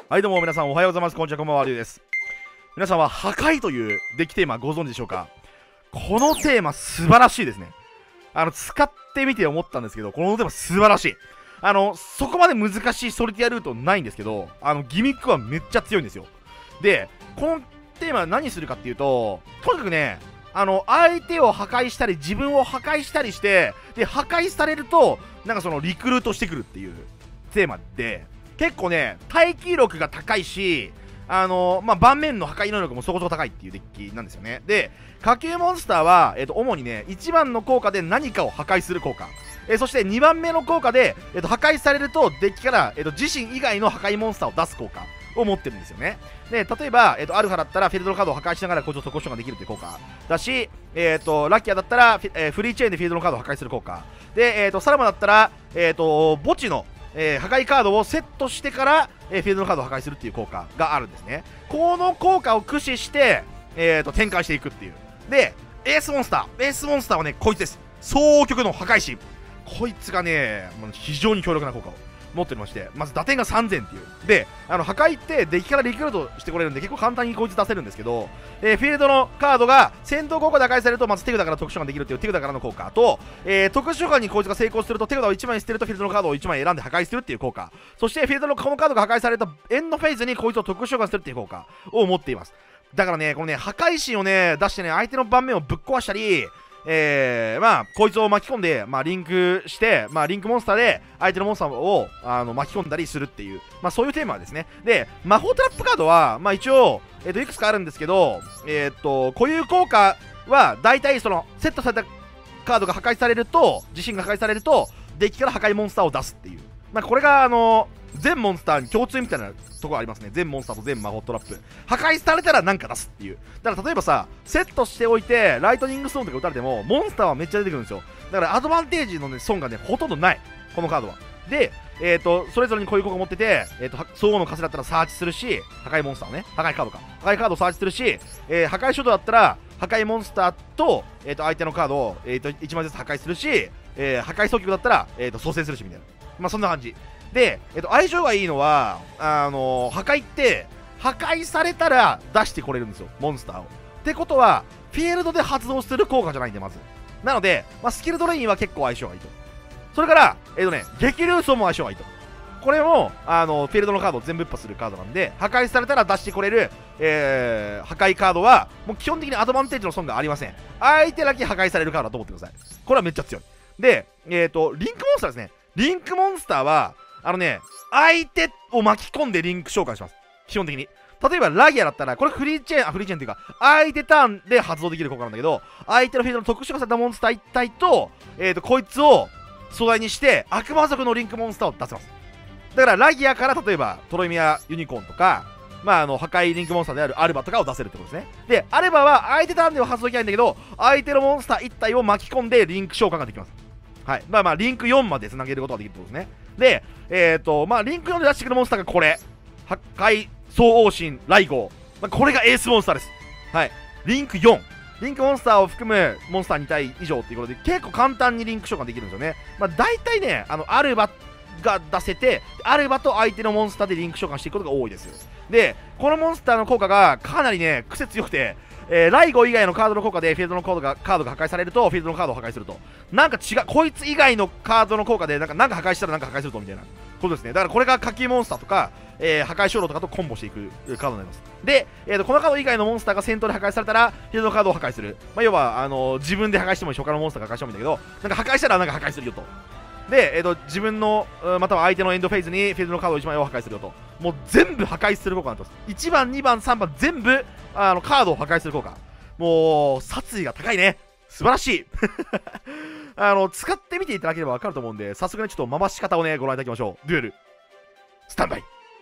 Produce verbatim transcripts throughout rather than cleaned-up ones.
はいどうも皆さんおはようございます。こんにちは、こんばんは、りゅうです。皆さんは破壊というデッキテーマご存知でしょうか。このテーマ素晴らしいですね。あの使ってみて思ったんですけど、このテーマ素晴らしい。あのそこまで難しいソリティアルートないんですけど、あのギミックはめっちゃ強いんですよ。でこのテーマは何するかっていうと、とにかくね、あの相手を破壊したり自分を破壊したりして、で破壊されるとなんかそのリクルートしてくるっていうテーマで、結構ね耐久力が高いし、あのまあ、盤面の破壊能力もそこそこ高いっていうデッキなんですよね。で下級モンスターは、えー、と主にねいちばんの効果で何かを破壊する効果、えー、そしてにばんめの効果で、えー、と破壊されるとデッキから、えー、と自身以外の破壊モンスターを出す効果を持ってるんですよね。で例えば、えー、とアルファだったらフィールドのカードを破壊しながらこいつを特攻ションができるっていう効果だし、えー、とラッキアだったらフィ、えー、フリーチェーンでフィールドのカードを破壊する効果で、えー、とサラマだったら、えー、と墓地のえー、破壊カードをセットしてから、えー、フィールドのカードを破壊するっていう効果があるんですね。この効果を駆使して、えー、と展開していくっていう。でエースモンスターエースモンスターはねこいつです。双極の破壊神、こいつがね非常に強力な効果を持っておりまして、まず打点がさんぜんっていう。であの破壊ってデッキからリクルートしてこれるんで結構簡単にこいつ出せるんですけど、えー、フィールドのカードが戦闘効果で破壊されるとまず手札から特殊召喚できるっていう手札からの効果と、えー、特殊召喚にこいつが成功すると手札をいちまい捨てるとフィールドのカードをいちまい選んで破壊するっていう効果、そしてフィールドのこのカードが破壊されたエンドフェーズにこいつを特殊召喚するっていう効果を持っています。だからねこのね破壊神をね出してね相手の盤面をぶっ壊したり、えー、まあこいつを巻き込んで、まあ、リンクして、まあ、リンクモンスターで相手のモンスターをあの巻き込んだりするっていう、まあ、そういうテーマですね。で魔法トラップカードは、まあ、一応、えー、といくつかあるんですけど、えー、っと固有効果は大体そのセットされたカードが破壊されると自身が破壊されるとデッキから破壊モンスターを出すっていう、まあ、これがあの全モンスターに共通みたいなところありますね。全モンスターと全魔法トラップ破壊されたら何か出すっていう。だから例えばさセットしておいてライトニングストーンとか打たれてもモンスターはめっちゃ出てくるんですよ。だからアドバンテージのね損がねほとんどないこのカードは。でえーとそれぞれにこういう効果を持ってて、えーと相互の枷だったらサーチするし、破壊モンスターをね破壊カードか破壊カードをサーチするし、えー、破壊書道だったら破壊モンスターと、えー、と相手のカードを、えー、といちまいずつ破壊するし、えー、破壊双極だったら、えー、と蘇生するしみたいな、まあそんな感じで、えっと、相性がいいのはあのー、破壊って破壊されたら出してこれるんですよモンスターを。ってことはフィールドで発動する効果じゃないんで、まずなので、まあ、スキルドレインは結構相性がいいと。それからえっとね激流走も相性がいいと。これもあのフィールドのカードを全部一破するカードなんで、破壊されたら出してこれる、えー、破壊カードはもう基本的にアドバンテージの損がありません。相手だけ破壊されるカードだと思ってください。これはめっちゃ強い。でえっとリンクモンスターですね。リンクモンスターはあのね相手を巻き込んでリンク召喚します。基本的に例えばラギアだったらこれフリーチェーンあフリーチェーンっていうか相手ターンで発動できる効果なんだけど、相手のフィールドの特殊化されたモンスター一体と、えー、とこいつを素材にして悪魔族のリンクモンスターを出せます。だからラギアから例えばトロイミアユニコーンとか、まあ、あの破壊リンクモンスターであるアルバとかを出せるってことですね。でアルバは相手ターンでは発動できないんだけど相手のモンスター一体を巻き込んでリンク召喚ができます。はい、まあまあリンクよんまでつなげることができるってことですね。でえっ、ー、とまあリンクよんで出してくるモンスターがこれ破壊総王神雷号、まあ、これがエースモンスターです。はい、リンクよん、リンクモンスターを含むモンスターに体以上っていうことで結構簡単にリンク召喚できるんですよね。まあ大体ねあのアルバが出せてアルバと相手のモンスターでリンク召喚していくことが多いですよ。でこのモンスターの効果がかなりね癖強くて、えー、ライゴ以外のカードの効果でフィールドのカードがカードが破壊されるとフィールドのカードを破壊するとなんか違うこいつ以外のカードの効果でなんかなんか破壊したらなんか破壊するとみたいなことですね。だからこれが下級モンスターとか、えー、破壊衝動とかとコンボしていくカードになります。で、えー、とこのカード以外のモンスターが戦闘で破壊されたらフィールドのカードを破壊する、まあ、要はあのー、自分で破壊してもいいし他のモンスターが破壊してもいいんだけどなんか破壊したらなんか破壊するよと。で、えー、と自分のまたは相手のエンドフェーズにフィールドのカードいちまいを破壊するよと。もう全部破壊する効果になってます。いちばんにばんさんばん全部あのカードを破壊する効果、もう殺意が高いね。素晴らしいあの使ってみていただければ分かると思うんで早速ねちょっと回し方をねご覧いただきましょう。デュエルスタンバイ。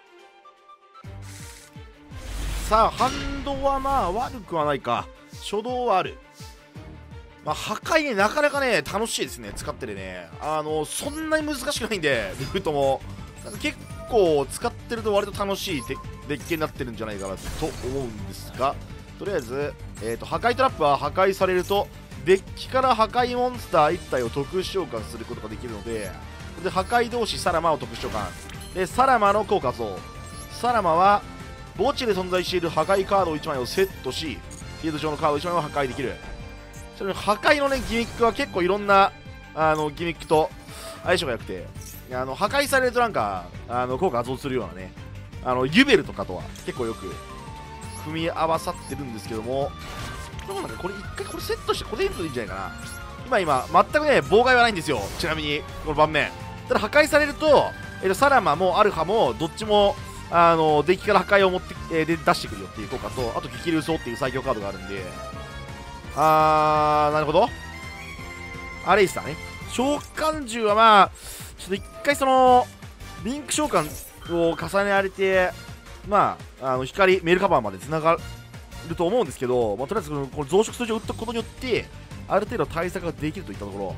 さあハンドはまあ悪くはないか、初動はある。まあ、破壊ねなかなかね楽しいですね使っててね。あのそんなに難しくないんでルートもなんか結構使ってると割と楽しいデッキになってるんじゃないかなと思うんですが、とりあえず、えー、と破壊トラップは破壊されるとデッキから破壊モンスターいち体を特殊召喚することができるので、で破壊同士サラマを特殊召喚でサラマの効果増サラマは墓地で存在している破壊カードいちまいをセットし、フィールド上のカードいちまいを破壊できる。ちなみに破壊のねギミックは結構いろんなあのギミックと相性が良くて、あの破壊されるとなんかあの効果発動するようなね、あのユベルとかとは結構よく組み合わさってるんですけども、どうなんかこれ一回これセットしてこれでいいんじゃないかな。今今全くね妨害はないんですよ。ちなみにこの盤面ただ破壊されると、えー、とサラマもアルハもどっちもあのデッキから破壊を持って、えー、で出してくるよっていう効果と、あと激流走っていう最強カードがあるんで、あーなるほど、アレイスターね。召喚獣はまあちょっと一回そのリンク召喚を重ねられて、まああの光メールカバーまでつながると思うんですけど、まあ、とりあえずこのこの増殖数字を打ったことによってある程度対策ができるといったところ。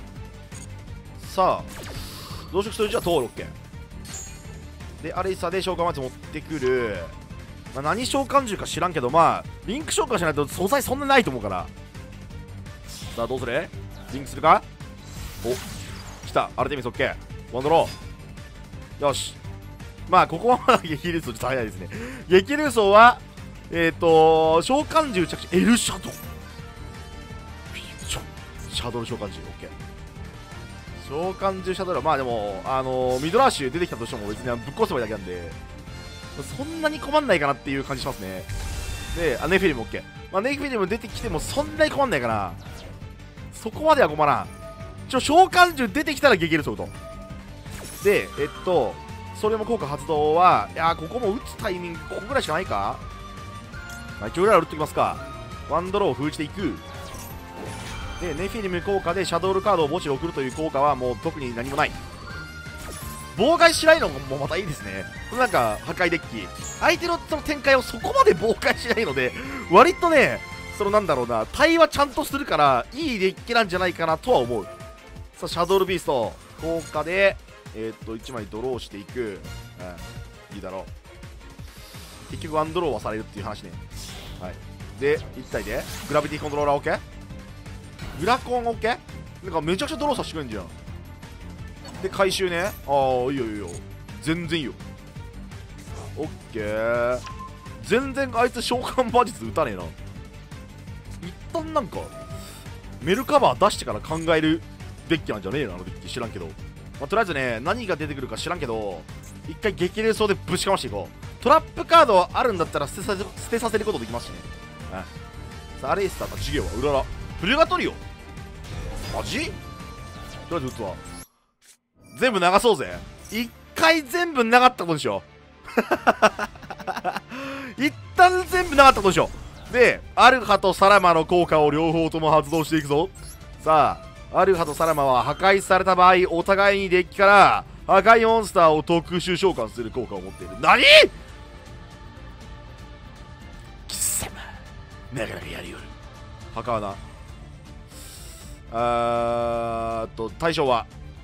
さあ増殖数字は通る OK で、アレイサで召喚まで持ってくる、まあ、何召喚獣か知らんけど、まあリンク召喚しないと素材そんなないと思うから。さあどうする？リンクするか？お、来た、アルテミス OK、 ワンドロー。よし、まあここはまだ激流走ちょっと早いですね。激流走はえっ、ー、と召喚獣着地エルシャドウ、シャドウ召喚獣 OK。 召喚獣シャドウはまあでもあのー、ミドラーシュ出てきたとしても別にぶっ壊せばいいだけなんでそんなに困んないかなっていう感じしますね。で、あネフィリム OK、まあ、ネフィリム出てきてもそんなに困んないかな。そこまでは困らん。ちょ召喚獣出てきたら激流走と。でえっとそれも効果発動は、いやーここも打つタイミングここぐらいしかないか。まあ、一応ぐらい打ってきますか。ワンドローを封じていく。でネフィリム効果でシャドウルカードを墓地に送るという効果はもう特に何もない。妨害しないのもまたいいですね。なんか破壊デッキ相手のその展開をそこまで妨害しないので、割とねそのなんだろうな、対話ちゃんとするからいいデッキなんじゃないかなとは思う。さあシャドウルビースト効果でえー、っといちまいドローしていく、うん、いいだろう。結局ワンドローはされるっていう話ね。はい、でいち体でグラビティコントローラー OK、 グラコン OK、 なんかめちゃくちゃドローさせてくれんじゃん。で回収ね、ああいいよいいよ全然いいよ OK。 全然あいつ召喚馬術打たねえな。一旦なんかメルカバー出してから考えるデッキなんじゃねえのあのデッキ知らんけど、まあ、とりあえずね何が出てくるか知らんけど一回激流走でぶちかましていこう。トラップカードあるんだったら捨てさせ捨てさせることできますしね。はい、さあアレイスターか授業はウララプルガトリオマジとりあえず打つわ。全部流そうぜ。一回全部流ったことでしょ一旦全部流ったことでしょ。でアルハとサラマの効果を両方とも発動していくぞ。さあアルハとサラマは破壊された場合お互いにデッキから破壊モンスターを特殊召喚する効果を持っている。何？貴様なかなかやりよる。墓はなあーっと対象は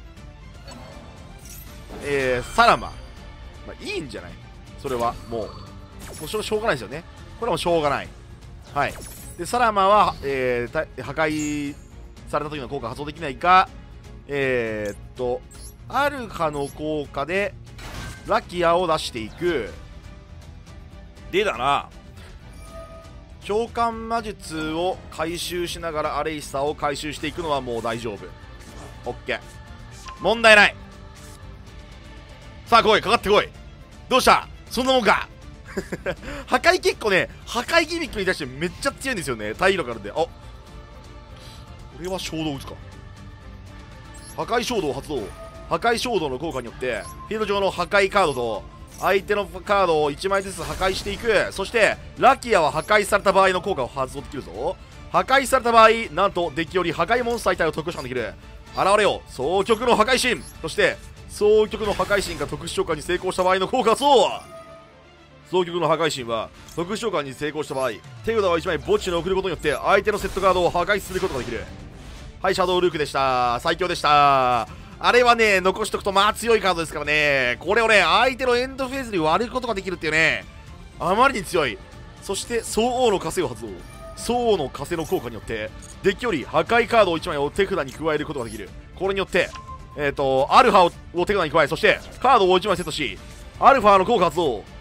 えー、サラマ、まあ、いいんじゃない。それはもうもうしょしょうがないですよね。これはもうしょうがない。はい。でサラマは、えー、破壊された時の効果発動できないが、えー、っとアルカの効果でラキアを出していく。でだな、召喚魔術を回収しながらアレイサを回収していくのはもう大丈夫。 OK 問題ない。さあ来い、かかってこい。どうした、そんなもんか破壊結構ね破壊ギミックに対してめっちゃ強いんですよね。体力あるんで。あこれは衝動打つか。破壊衝動発動。破壊衝動の効果によってフィールド上の破壊カードと相手のカードをいちまいずつ破壊していく。そしてラキアは破壊された場合の効果を発動できるぞ。破壊された場合なんとデッキより破壊モンスター体を特殊召喚できる。現れよ双極の破壊神。そして双極の破壊神が特殊召喚に成功した場合の効果はそう。双極の破壊神は特殊召喚に成功した場合手札をいちまい墓地に送ることによって相手のセットカードを破壊することができる。はい、シャドウルークでした。最強でした。あれはね残しとくとまあ強いカードですからね。これをね相手のエンドフェーズに割ることができるっていうね、あまりに強い。そして相応の枷を発動。相応の枷の効果によってデッキより破壊カードをいちまいを手札に加えることができる。これによってえっ、ー、とアルファを手札に加え、そしてカードをいちまいセットしアルファの効果発動。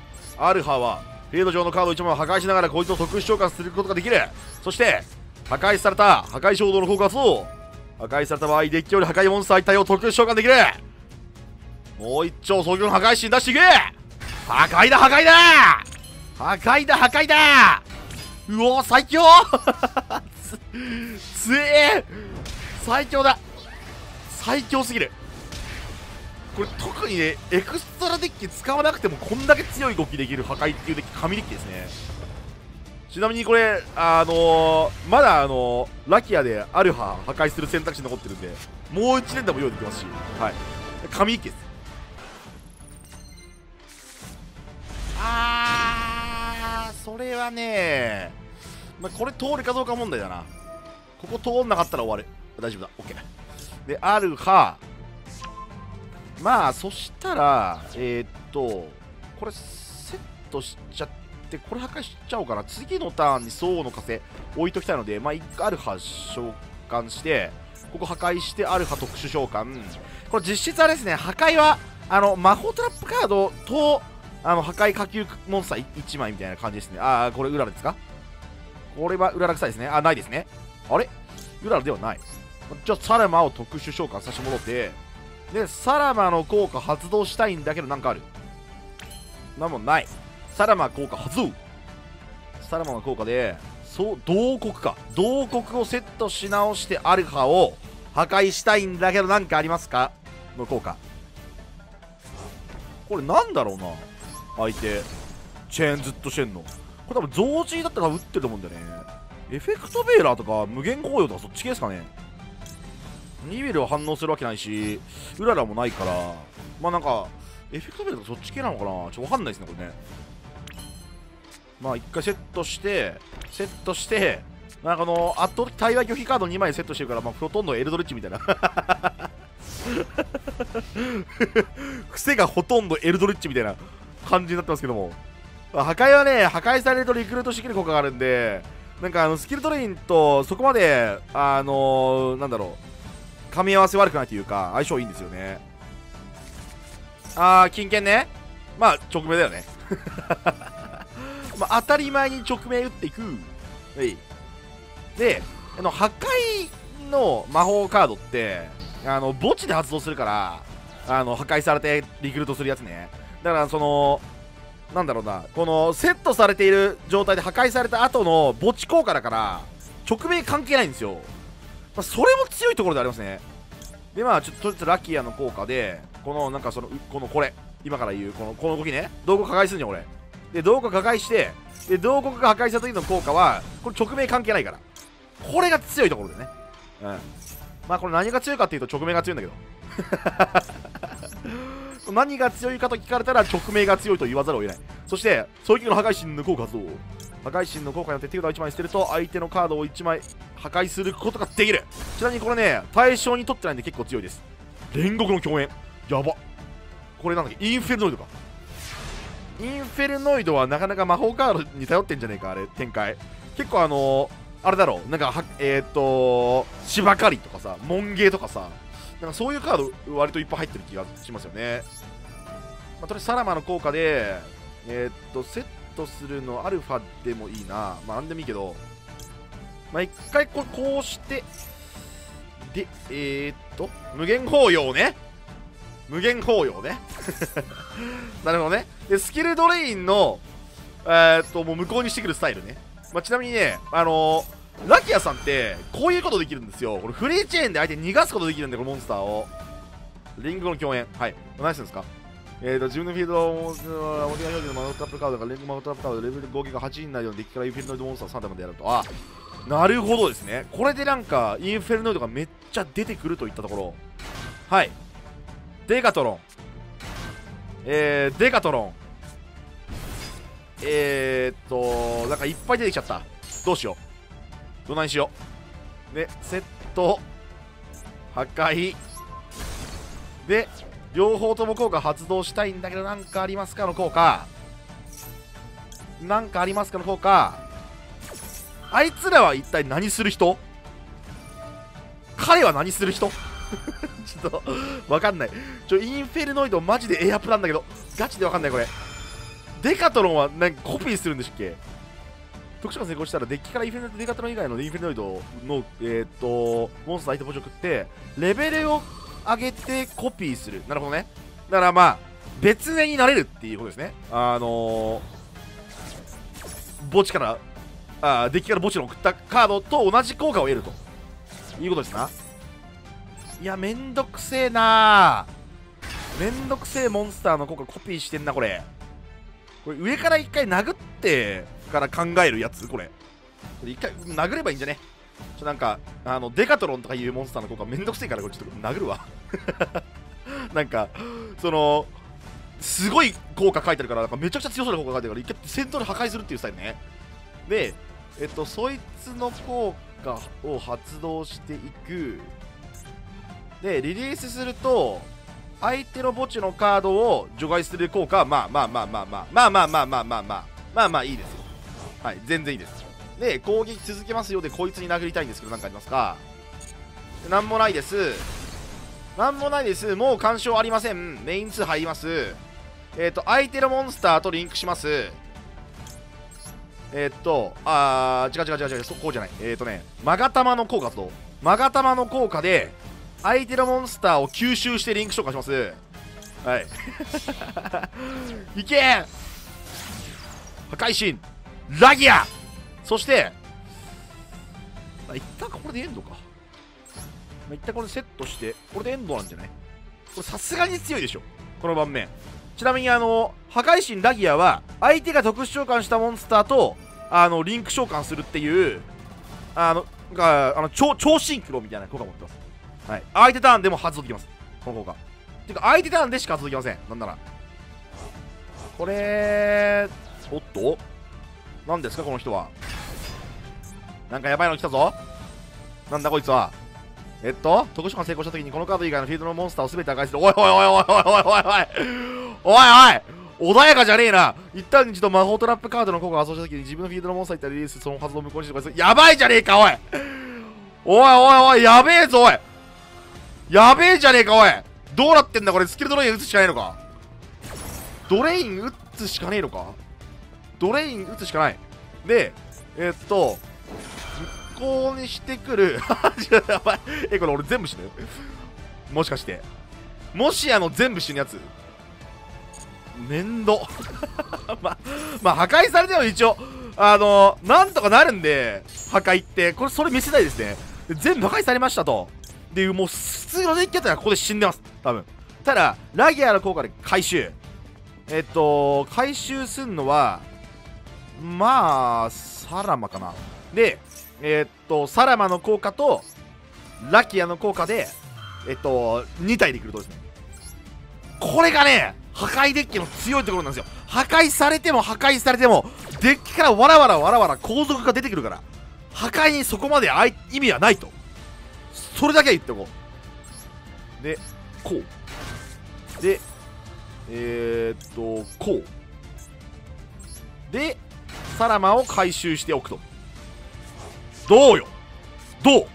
アルファはフィールド上のカードいちまいを破壊しながらこいつを特殊召喚することができる。そして破壊された破壊衝動の効果を破壊された場合デッキより破壊モンスター一体を特殊召喚できる。もう一丁双極の破壊神出していく。破壊だ破壊だ破壊だ破壊だ。うおー最強つつえー最強だ。最強すぎる。これ特にねエクストラデッキ使わなくてもこんだけ強い動きできる破壊っていうデッキ神デッキですね。ちなみにこれあのー、まだあのー、ラキアでアルファ破壊する選択肢残ってるんでもういち連打も用意できますし、はい神デッキです。あーそれはねまあ、これ通るかどうか問題だな。ここ通んなかったら終わる。大丈夫だ OK でアルファまあそしたらえー、っとこれセットしちゃってこれ破壊しちゃおうかな。次のターンにソウの風置いときたいのでまあいっかいアルファ召喚してここ破壊してアルファ特殊召喚。これ実質あれですね破壊はあの魔法トラップカードとあの破壊下級モンスターいちまいみたいな感じですね。ああこれウララですか。これはウララ臭いですね。あないですね。あれウララではない。じゃあサラマを特殊召喚させてもらってでサラマの効果発動したいんだけどなんかあるなんもない。サラマ効果発動。サラマの効果でそう同国か同国をセットし直してアルファを破壊したいんだけどなんかありますかの効果。これなんだろうな。相手チェーンずっとしてんのこれ多分増値だったら打ってると思うんだよね。エフェクトベーラーとか無限紅葉とかそっち系ですかね。ニベルは反応するわけないしウララもないからまあなんかエフェクトベーラーとかそっち系なのかなちょっとわかんないですねこれね。まあ一回セットしてセットしてなんかあの圧倒的対話拒否カードにまいセットしてるからまあほとんどエルドリッチみたいな癖がほとんどエルドリッチみたいな感じになってますけども破壊はね破壊されるとリクルートしてくる効果があるんでなんかあのスキルトレインとそこまであのー、なんだろう噛み合わせ悪くないというか相性いいんですよね。あー金券ねまあ直命だよねまあ当たり前に直命打っていく。であの破壊の魔法カードってあの墓地で発動するからあの破壊されてリクルートするやつね。だからそのなんだろうなこのセットされている状態で破壊された後の墓地効果だから直命関係ないんですよ。まあ、それも強いところでありますね。でまあちょっととりあえずラッキーアの効果でこのなんかそのこのこれ今から言うこのこの動きね道具破壊するんじゃん俺で道具破壊してで道具が破壊した時の効果はこれ直命関係ないからこれが強いところでね。うんまあこれ何が強いかっていうと直命が強いんだけど何が強いかと聞かれたら直命が強いと言わざるを得ない。そして狙撃の破壊神の効果発動。破壊神の効果によって手札をいちまい捨てると相手のカードをいちまい破壊することができる。ちなみにこれね対象に取ってないんで結構強いです。煉獄の共演やば。これなんだっけインフェルノイドか。インフェルノイドはなかなか魔法カードに頼ってんじゃねえかあれ展開結構あのー、あれだろうなんかはえー、っと芝刈りとかさモンゲーとかさなんかそういうカード割といっぱい入ってる気がしますよね。まあ、とりあえずサラマの効果でえー、っとセットするのアルファでもいいなまあなんでもいいけどまあ一回ここうしてでえー、っと無限包容ね無限包容ねなるほどね。でスキルドレインのえー、っともう無効にしてくるスタイルね。まあ、ちなみにねあのー、ラキアさんってこういうことできるんですよ。これフリーチェーンで相手に逃がすことできるんでこのモンスターをリングの共演はい何するんですか。えーと自分のフィールドをお手紙表示のマウントタップカードがレングマウントタップカードレベル合計がはちになるようなデッキからインフェルノイドモンスターさん体までやるとあなるほどですね。これでなんかインフェルノイドがめっちゃ出てくるといったところはいデカトロンえー、デカトロンえーっとなんかいっぱい出てきちゃったどうしようどないしようでセット破壊で両方とも効果発動したいんだけどなんかありますかの効果なんかありますかの効果あいつらは一体何する人彼は何する人ちょっとわかんないちょインフェルノイドマジでエアプランだけどガチでわかんないこれデカトロンはなんかコピーするんでしたっけ。特殊が成功したらデッキからインフェルノイドデカトロン以外のインフェルノイドのえー、っとモンスター相手ポジを食ってレベルを上げてコピーする。なるほどね。だからまあ別名になれるっていうことですね。あのー、墓地からあデッキから墓地の送ったカードと同じ効果を得るということですな。いやめんどくせえなー。めんどくせえモンスターの効果コピーしてんなこれ。これ上から一回殴ってから考えるやつ。これ一回殴ればいいんじゃね。ちょなんかあのデカトロンとかいうモンスターの効果めんどくせえからこれちょっと殴るわなんかそのすごい効果書いてるからなんかめちゃくちゃ強そうな効果書いてるから一回戦闘で破壊するっていうスタイルね。でえっとそいつの効果を発動していく。でリリースすると相手の墓地のカードを除外する効果はまあまあまあまあまあまあまあまあまあまあまあまあまあいいですよ。はい全然いいです。で攻撃続けますよ。でこいつに殴りたいんですけど何かありますか。なんもないです。なんもないです。もう干渉ありません。メインに入ります。えっと相手のモンスターとリンクします。えっとあー違う違う違う違うそこうじゃない。えっとねマガタマの効果とマガタマの効果で相手のモンスターを吸収してリンク召喚します。はいいけー破壊神ラギア。そしてあ一旦これでエンドか。一旦これセットしてこれでエンドなんじゃない。これさすがに強いでしょこの盤面。ちなみにあの破壊神ラギアは相手が特殊召喚したモンスターとあのリンク召喚するっていうあのがあの超超シンクロみたいな効果を持ってます。はい、相手ターンでも発動できます、この効果。てか、相手ターンでしか発動できません、なんなら。これ、おっと何ですか、この人は。なんかやばいの来たぞ。なんだこいつは。えっと、特殊召喚成功したときに、このカード以外のフィールドのモンスターをすべて破壊する。おいおいおいおいおいおいおいおいおいおい穏やかじゃねえな。一旦一度魔法トラップカードの効果を発動したときに、自分のフィールドのモンスターいったらリリース、その発動を無効にしてください。やばいじゃねえか、おいおいおいおい、やべえぞ、おいやべえじゃねえか、おいどうなってんだこれ。スキルドレイン打つしかないのか。ドレイン打つしかねえのか。ドレイン打つしかない。で、えー、っと、無効にしてくる。やばい。え、これ俺全部死ぬもしかして。もしあの全部死ぬやつ。面倒。ま、まあ、破壊されても一応、あの、なんとかなるんで、破壊って。これ、それ見せたいですね。全部破壊されましたと。でもう普通のデッキだったらここで死んでます多分。ただラギアの効果で回収。えっと回収すんのはまあサラマかな。でえっとサラマの効果とラキアの効果でえっとに体でくるとですね。これがね破壊デッキの強いところなんですよ。破壊されても破壊されてもデッキからわらわらわらわら後続が出てくるから破壊にそこまで意味はないと。それだけは言っておこう。で、こう。で、えー、っと、こう。で、サラマを回収しておくと。どうよどう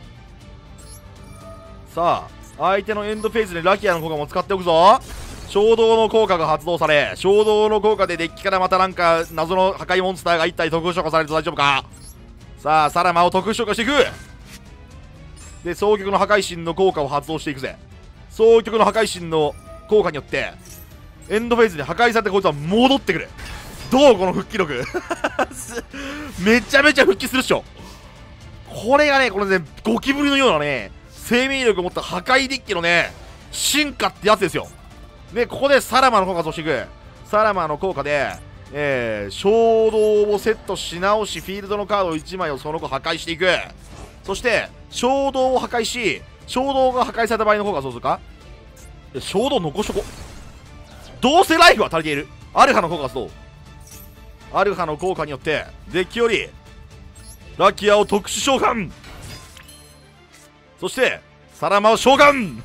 さあ、相手のエンドフェーズでラキアの効果も使っておくぞ。衝動の効果が発動され、衝動の効果でデッキからまたなんか謎の破壊モンスターがいったり特殊召喚されると大丈夫か。さあ、サラマを特殊召喚していく。で、双極の破壊神の効果を発動していくぜ。双極の破壊神の効果によってエンドフェーズで破壊されてこいつは戻ってくる。どうこの復帰力めちゃめちゃ復帰するっしょ。これがね、これね、ゴキブリのようなね、生命力を持った破壊デッキのね、進化ってやつですよ。で、ここでサラマの効果をしていく。サラマの効果で、えー、衝動をセットし直し、フィールドのカードいちまいをその後破壊していく。そして、衝動を破壊し、衝動が破壊された場合の効果はどうするか。衝動残しとこ。どうせライフは足りている。アルファの効果はどう。アルファの効果によって、デッキより、ラキアを特殊召喚。そして、サラマを召喚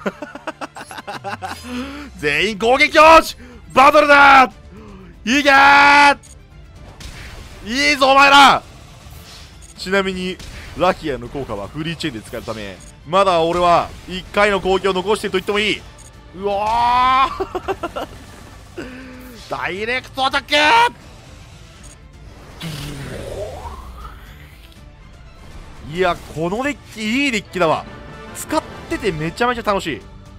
全員攻撃よしバトルだーいいけーいいぞお前ら。ちなみにラキアの効果はフリーチェーンで使えるためまだ俺はいっかいの攻撃を残していると言ってもいい。うわーダイレクトアタックいやこのデッキいいデッキだわ。使っててめちゃめちゃ楽しい。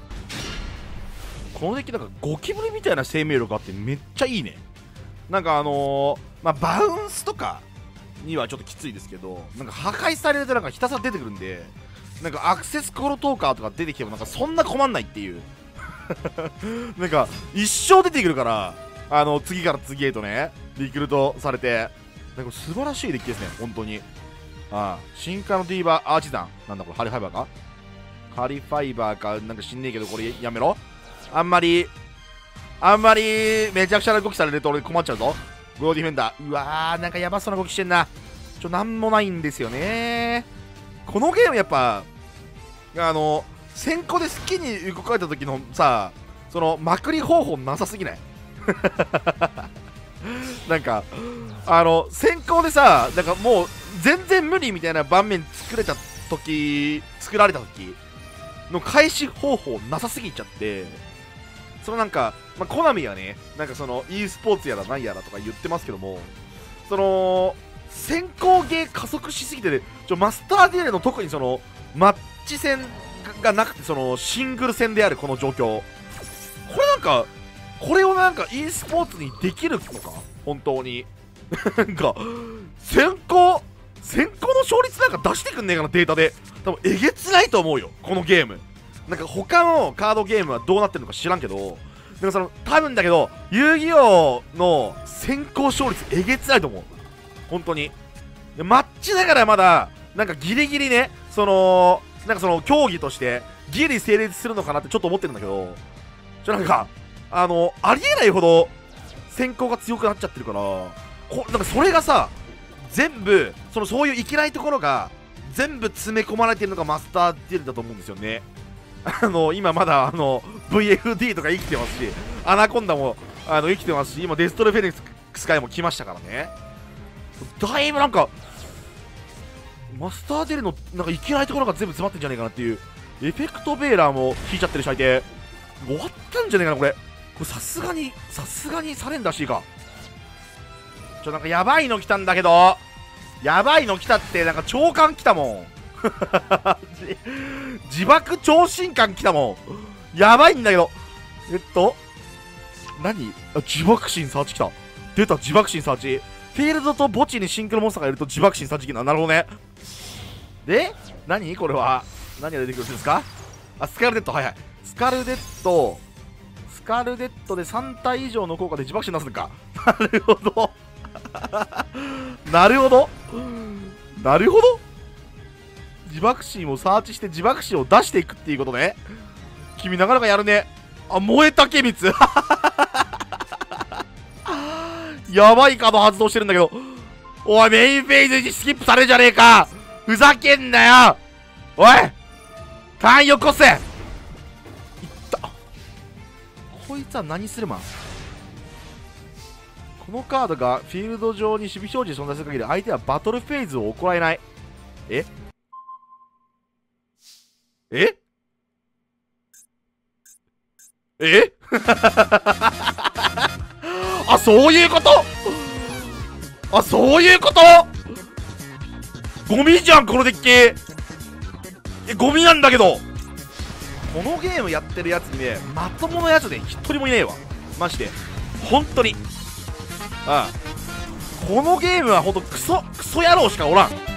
このデッキなんかゴキブリみたいな生命力あってめっちゃいいね。なんかあのー、まあバウンスとかにはちょっときついですけど、なんか破壊されるとなんかひたすら出てくるんで、なんかアクセスコロトーカーとか出てきてもなんかそんな困んないっていうなんか一生出てくるから、あの次から次へとねリクルートされて、なんか素晴らしいデッキですね本当に。ああ、進化のディーバーアーチザンなんだこれ、ハリファイバーかハリファイバーかなんか知んねえけど、これやめろ。あんまりあんまりめちゃくちゃな動きされると俺困っちゃうぞ。ゴーディフェンダー、うわーなんかやばそうな動きしてんな。ちょなんもないんですよね。このゲームやっぱあの先行で好きに動かれた時のさ、そのまくり方法なさすぎない？なんかあの先行でさ、なんかもう全然無理みたいな盤面作れた時作られた時の開始方法なさすぎちゃって、そのなんか、まあ、コナミはね、なんかその e スポーツやら何やらとか言ってますけども、その先行ゲー加速しすぎて、ね、ちょマスターデュエルの特にそのマッチ戦がなくて、そのシングル戦であるこの状況、これなんかこれをなんか e スポーツにできるのか本当に。なんか先行先行の勝率なんか出してくんねえかなデータで。多分えげつないと思うよこのゲーム。なんか他のカードゲームはどうなってるのか知らんけど、なんかその多分だけど遊戯王の先行勝率えげつないと思う本当に。マッチだからまだなんかギリギリね、そのなんかその競技としてギリ成立するのかなってちょっと思ってるんだけど、ちょなんかあのありえないほど先行が強くなっちゃってるから、こなんかそれがさ全部そのそういういけないところが全部詰め込まれてるのがマスターデュエルだと思うんですよね。あの今まだあの ブイエフディー とか生きてますし、アナコンダもあの生きてますし、今デストロフェニックス界も来ましたからね。だいぶなんかマスターデュエルのなんかいけないところが全部詰まってんじゃねえかなっていう。エフェクトベーラーも引いちゃってるし相手、終わったんじゃねえかなこれ。これさすがにさすがにサレンダーしていいか。ちょなんかやばいの来たんだけど、やばいの来たって、なんか長官来たもん。自爆超進艦来たもん。やばいんだけど。えっと何、あ自爆神サーチ来た。出た自爆神サーチ。フィールドと墓地にシンクロモンスターがいると自爆神サーチ来た。なるほどね。で何これは何が出てくるんですか。あスカルデッド、はいはい、スカルデッドスカルデッドでさん体以上の効果で自爆神出すのか。なるほど。なるほどなるほど自爆神をサーチして自爆神を出していくっていうことね。君なかなかやるね。あ燃えたけみつやばいカード発動してるんだけど、おいメインフェーズにスキップされるじゃねえか。ふざけんなよおい、ターンよこせ。いったこいつは何するまん。このカードがフィールド上に守備表示存在する限り相手はバトルフェーズを行えない。えええあそういうこと、あそういうこと。ゴミじゃんこのデッキ。えゴミなんだけど。このゲームやってるやつにねまともなやつで一人もいねえわマジで本当に。ああこのゲームはほんとクソクソ野郎しかおらん。